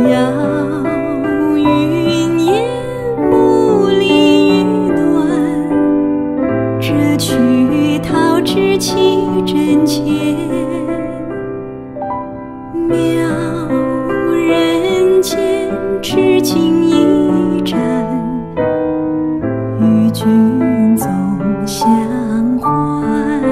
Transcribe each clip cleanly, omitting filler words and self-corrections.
遥云烟，暮里雨暖，这曲桃之气真切。渺人间，痴情一盏，与君总相欢。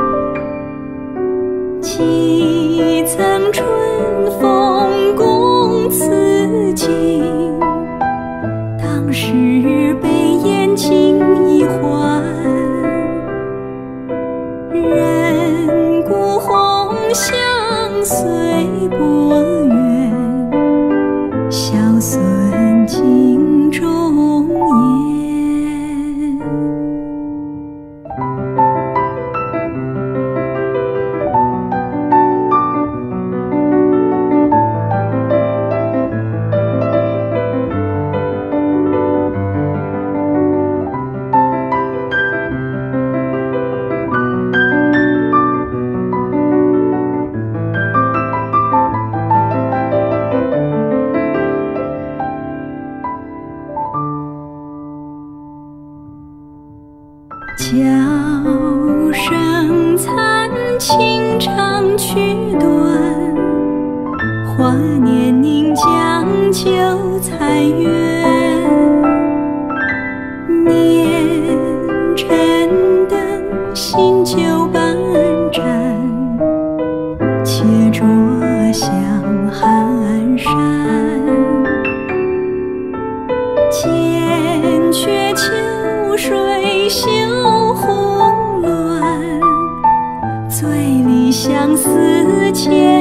几曾春风共此景，当时被眼睛一欢。人故红相随波远，笑损镜中言。角声残，情长曲短，华年凝将就残垣。年沉灯，新酒半盏，且酌香寒山。见却秋水袖红鸾，醉里相思千